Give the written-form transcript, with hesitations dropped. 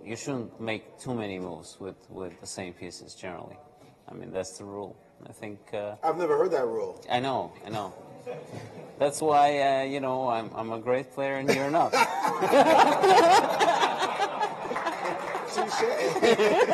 you shouldn't make too many moves with the same pieces generally. I mean, that's the rule. I think. I've never heard that rule. I know. That's why you know, I'm a great player and you're not. Touche.